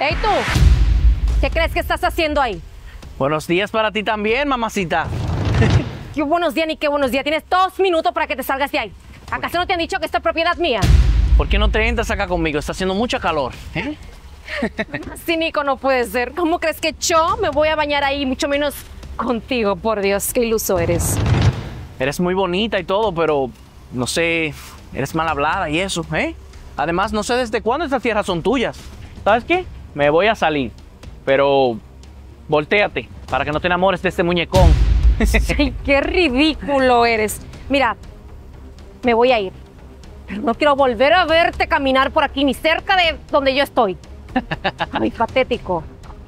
¡Hey tú! ¿Qué crees que estás haciendo ahí? Buenos días para ti también, mamacita. ¿Qué buenos días ni qué buenos días? Tienes 2 minutos para que te salgas de ahí. ¿Acaso no te han dicho que esta es propiedad mía? ¿Por qué no te entras acá conmigo? Está haciendo mucha calor. Cínico no puede ser. ¿Cómo crees que yo me voy a bañar ahí? Mucho menos contigo, por Dios, qué iluso eres. Eres muy bonita y todo, pero no sé, eres mal hablada y eso, ¿eh? Además, no sé desde cuándo estas tierras son tuyas. ¿Sabes qué? Me voy a salir, pero voltéate para que no te enamores de este muñecón. Ay, qué ridículo eres. Mira, me voy a ir. Pero no quiero volver a verte caminar por aquí, ni cerca de donde yo estoy. Ay, patético.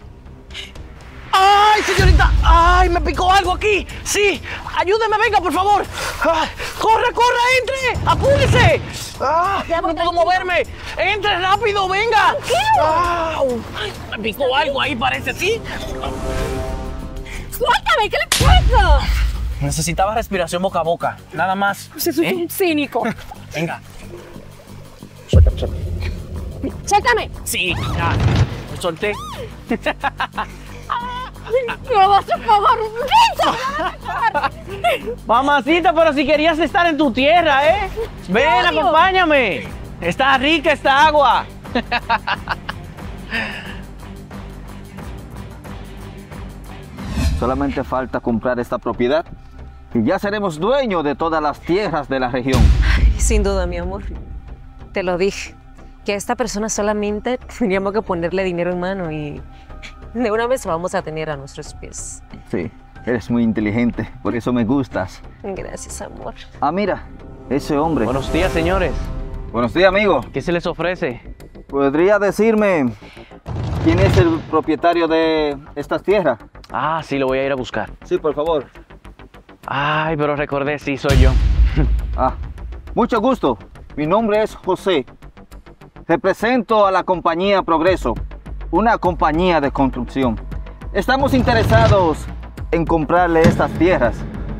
¡Ay, señorita! ¡Ay, me picó algo aquí! ¡Sí! ¡Ayúdeme, venga, por favor! ¡Ay, ¡corre, corre, entre! ¡Apúrese! ¡Ah, ya no puedo moverme! ¡Entre rápido, venga! ¡Au! Me picó algo ahí, parece, ¿sí? ¡Suéltame! ¿Qué le pasa? Necesitaba respiración boca a boca, nada más. Pues eso es un cínico. Venga. ¡Suéltame! Sí, ya. Me solté. ¡Me vas a pagar! ¡Piensa! Mamacita, pero si querías estar en tu tierra, ¿eh? Ven, acompáñame. Está rica esta agua. Solamente falta comprar esta propiedad y ya seremos dueños de todas las tierras de la región. Sin duda, mi amor. Te lo dije. Que a esta persona solamente teníamos que ponerle dinero en mano y de una vez lo vamos a tener a nuestros pies. Sí, eres muy inteligente, por eso me gustas. Gracias, amor. Ah, mira, ese hombre. Buenos días, señores. Buenos días, amigo. ¿Qué se les ofrece? ¿Podría decirme quién es el propietario de estas tierras? Ah, sí, lo voy a ir a buscar. Sí, por favor. Ay, pero recordé, sí, soy yo. Ah, mucho gusto. Mi nombre es José. Represento a la compañía Progreso, una compañía de construcción. Estamos interesados en comprarle estas tierras.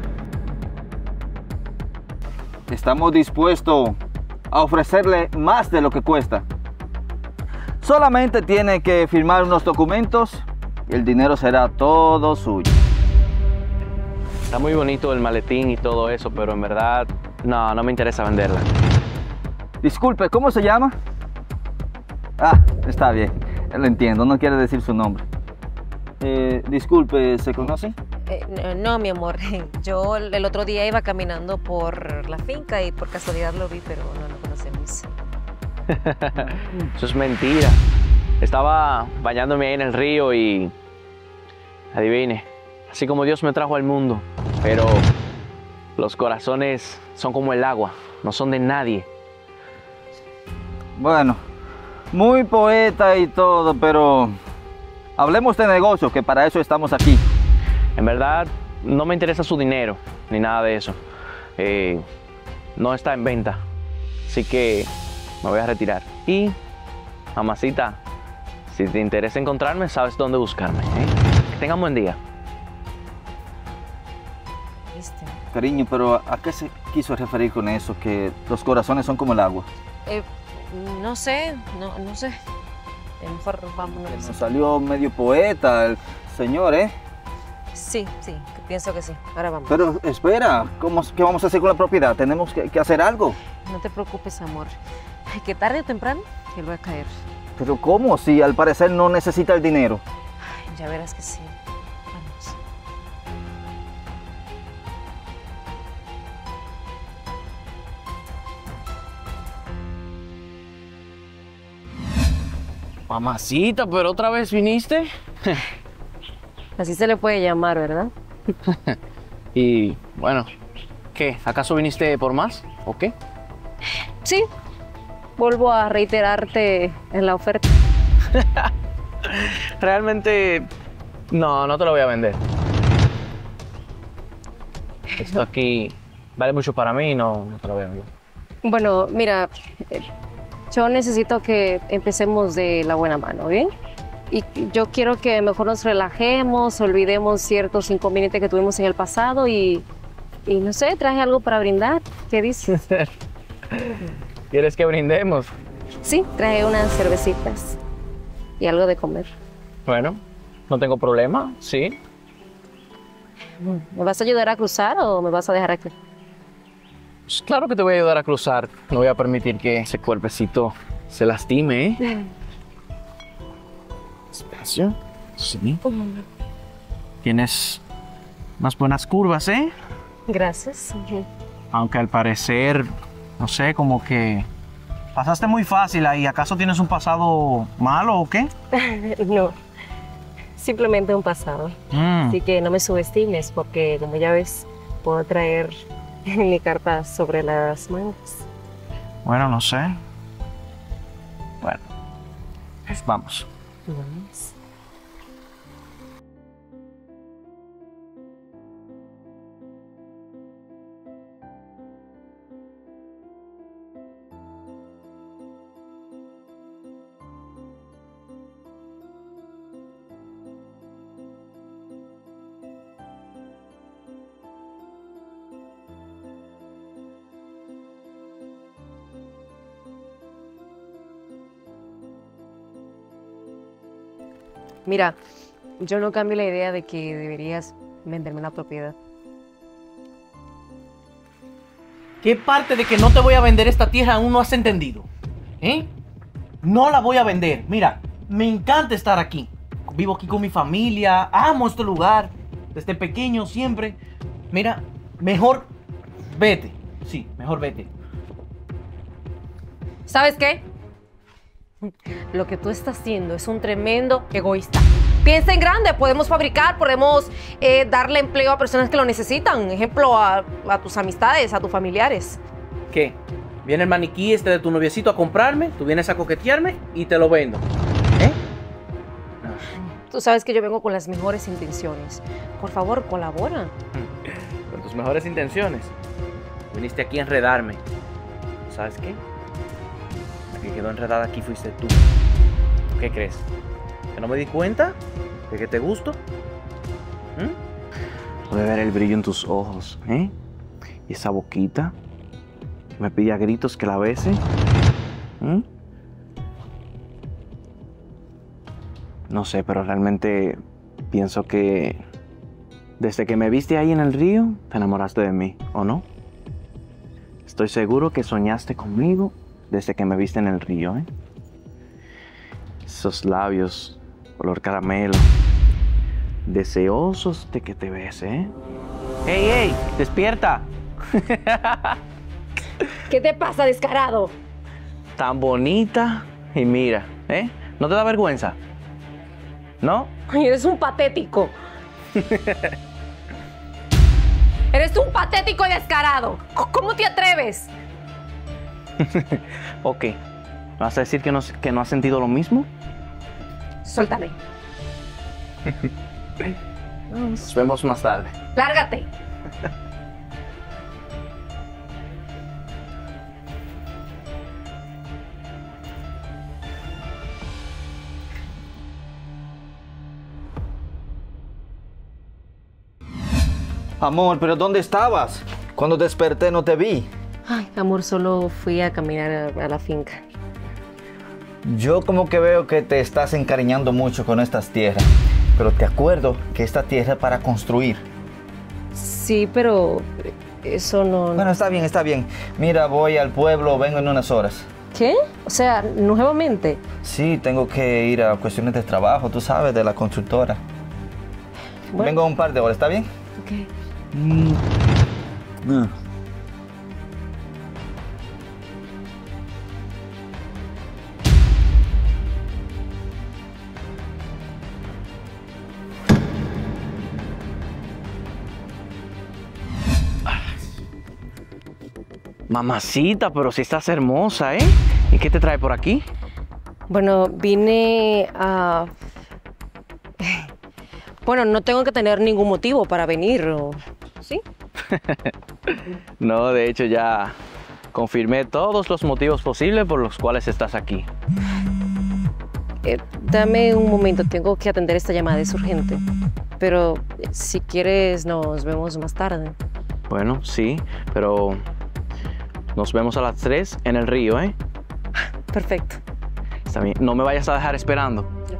Estamos dispuestos a ofrecerle más de lo que cuesta. Solamente tiene que firmar unos documentos y el dinero será todo suyo. Está muy bonito el maletín y todo eso, pero en verdad, no me interesa venderla. Disculpe, ¿cómo se llama? Ah, está bien, lo entiendo, no quiere decir su nombre. Disculpe, ¿se conoce? No, mi amor. Yo el otro día iba caminando por la finca y por casualidad lo vi, pero no lo conocemos. Eso es mentira. Estaba bañándome ahí en el río y adivine, así como Dios me trajo al mundo, pero los corazones son como el agua, no son de nadie. Bueno, muy poeta y todo, pero hablemos de negocios, que para eso estamos aquí. En verdad, no me interesa su dinero, ni nada de eso. No está en venta, así que me voy a retirar. Y, mamacita, si te interesa encontrarme, sabes dónde buscarme, ¿eh? Que tengan buen día. ¿Viste? Cariño, pero ¿a qué se quiso referir con eso? Que los corazones son como el agua. No sé, no sé. Mejor vámonos. Nos salió medio poeta el señor, ¿eh? Sí, pienso que sí. Ahora vamos. Pero espera, ¿qué vamos a hacer con la propiedad? Tenemos que hacer algo. No te preocupes, amor. Ay, que tarde o temprano que lo va a caer. ¿Pero cómo? Si al parecer no necesita el dinero. Ay, ya verás que sí. Vamos. Mamacita, pero otra vez viniste. Así se le puede llamar, ¿verdad? Y bueno, ¿qué? ¿Acaso viniste por más? ¿O qué? Sí. Vuelvo a reiterarte en la oferta. Realmente, no te lo voy a vender. Esto aquí vale mucho para mí y no te lo voy a vender. Bueno, mira, yo necesito que empecemos de la buena mano, ¿bien? Y yo quiero que mejor nos relajemos, olvidemos ciertos inconvenientes que tuvimos en el pasado y no sé, traje algo para brindar. ¿Qué dices? ¿Quieres que brindemos? Sí, traje unas cervecitas. y algo de comer. Bueno, no tengo problema, sí. ¿Me vas a ayudar a cruzar o me vas a dejar aquí? Pues claro que te voy a ayudar a cruzar. No voy a permitir que ese cuerpecito se lastime, ¿eh? Despacio. Sí. Tienes unas buenas curvas, ¿eh? Gracias. Aunque al parecer, no sé, como que pasaste muy fácil ahí. ¿Acaso tienes un pasado malo o qué? No, simplemente un pasado. Así que no me subestimes porque, como ya ves, puedo traer mi carta sobre las mangas. Bueno, no sé. Bueno, pues vamos. Vamos. Mira, yo no cambio la idea de que deberías venderme la propiedad. ¿Qué parte de que no te voy a vender esta tierra aún no has entendido? ¿Eh? No la voy a vender. Mira, me encanta estar aquí. Vivo aquí con mi familia, amo este lugar. Desde pequeño siempre. Mira, mejor vete. Sí, mejor vete. ¿Sabes qué? Lo que tú estás haciendo es un tremendo egoísta. Piensa en grande, podemos fabricar, podemos darle empleo a personas que lo necesitan. Ejemplo, a tus amistades, a tus familiares. ¿Qué? Viene el maniquí este de tu noviecito a comprarme, tú vienes a coquetearme y te lo vendo. ¿Eh? Tú sabes que yo vengo con las mejores intenciones. Por favor, colabora. Con tus mejores intenciones. Viniste aquí a enredarme. ¿Sabes qué? La que quedó enredada aquí fuiste tú. ¿Qué crees? ¿Que no me di cuenta de que te gusto? Pude ver el brillo en tus ojos, ¿eh? Y esa boquita que me pide a gritos que la bese. No sé, pero realmente pienso que desde que me viste ahí en el río, te enamoraste de mí, ¿o no? Estoy seguro que soñaste conmigo desde que me viste en el río, ¿eh? Esos labios, color caramelo, deseosos de que te bese, ¿eh? ¡Ey, ey! ¡Despierta! ¿Qué te pasa, descarado? Tan bonita y mira, ¿eh? ¿No te da vergüenza? ¿No? Ay, eres un patético. Eres un patético y descarado. ¿Cómo te atreves? Ok. ¿Me vas a decir que no has sentido lo mismo? Suéltame. Nos vemos más tarde. Lárgate. Amor, ¿pero dónde estabas? Cuando desperté no te vi. Ay, amor, solo fui a caminar a la finca. Yo como que veo que te estás encariñando mucho con estas tierras. Pero te acuerdo que esta tierra es para construir. Sí, pero eso no... Bueno, está bien, está bien. Mira, voy al pueblo, vengo en unas horas. ¿Qué? O sea, nuevamente. Sí, tengo que ir a cuestiones de trabajo, tú sabes, de la constructora. Bueno. Vengo un par de horas, ¿está bien? Ok. Mamacita, pero si estás hermosa, ¿eh? ¿Y qué te trae por aquí? Bueno, vine a... Bueno, no tengo que tener ningún motivo para venir, ¿sí? No, de hecho ya confirmé todos los motivos posibles por los cuales estás aquí. Dame un momento, tengo que atender esta llamada, es urgente. Pero si quieres, nos vemos más tarde. Bueno, sí, pero nos vemos a las 3 en el río, ¿eh? Perfecto. Está bien. No me vayas a dejar esperando.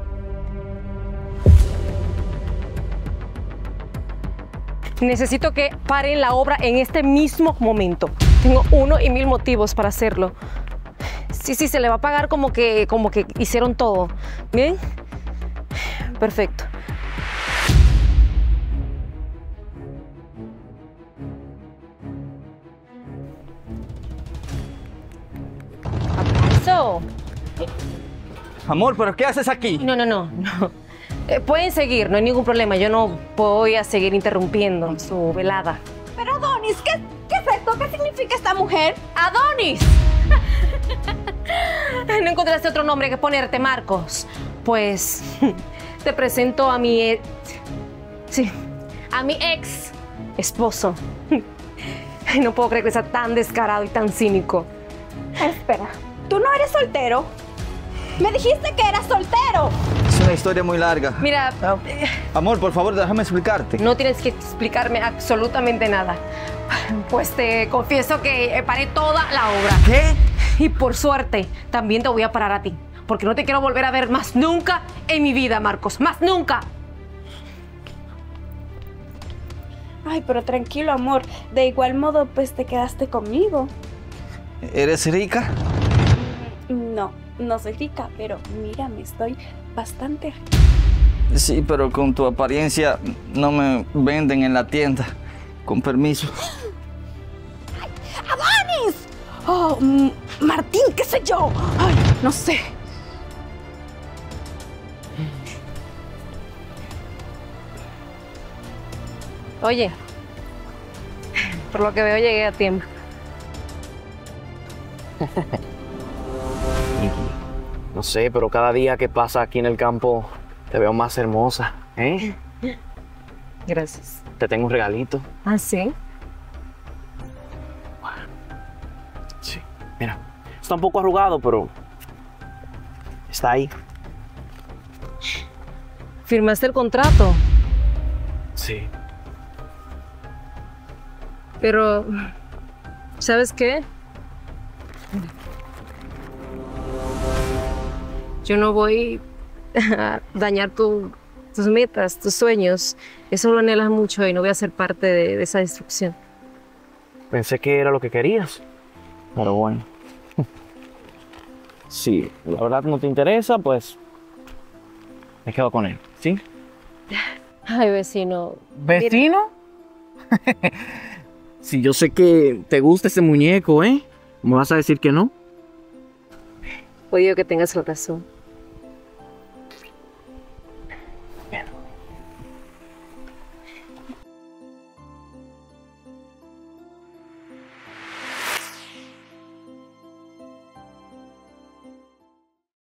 Necesito que paren la obra en este mismo momento. Tengo 1 y 1000 motivos para hacerlo. Sí, se le va a pagar como que hicieron todo. ¿Bien? Perfecto. Aplauso. Amor, ¿pero qué haces aquí? No. Pueden seguir, no hay ningún problema. Yo no voy a seguir interrumpiendo su velada. Pero Adonis, ¿qué es esto? ¿Qué significa esta mujer? ¡Adonis! No encontraste otro nombre que ponerte, Marcos. Pues te presento a mi a mi ex esposo. No puedo creer que sea tan descarado y tan cínico. Espera, ¿tú no eres soltero? Me dijiste que eras soltero. Es una historia muy larga. Mira, Amor, por favor, déjame explicarte. no tienes que explicarme absolutamente nada. Pues te confieso que paré toda la obra. ¿Qué? Y por suerte, también te voy a parar a ti. Porque no te quiero volver a ver más nunca en mi vida, Marcos. ¡Más nunca! Ay, pero tranquilo, amor. De igual modo, pues te quedaste conmigo. ¿Eres rica? No soy rica, pero mírame, estoy bastante rica. Sí, pero con tu apariencia no me venden en la tienda. Con permiso. ¡Adonis! Oh, Martín, qué sé yo. Ay, no sé. Oye, por lo que veo llegué a tiempo. No sé, pero cada día que pasa aquí en el campo te veo más hermosa, ¿eh? Gracias. Te tengo un regalito. ¿Ah, sí? Sí. Mira, está un poco arrugado, pero está ahí. ¿Firmaste el contrato? Sí. Pero, ¿sabes qué? Yo no voy a dañar tus metas, tus sueños. Eso lo anhelas mucho y no voy a ser parte de esa destrucción. Pensé que era lo que querías. Pero bueno. Si la verdad no te interesa, pues me quedo con él, ¿sí? Ay, vecino. ¿Vecino? Si yo sé que te gusta ese muñeco, ¿eh? ¿Me vas a decir que no? Puedo que tengas razón.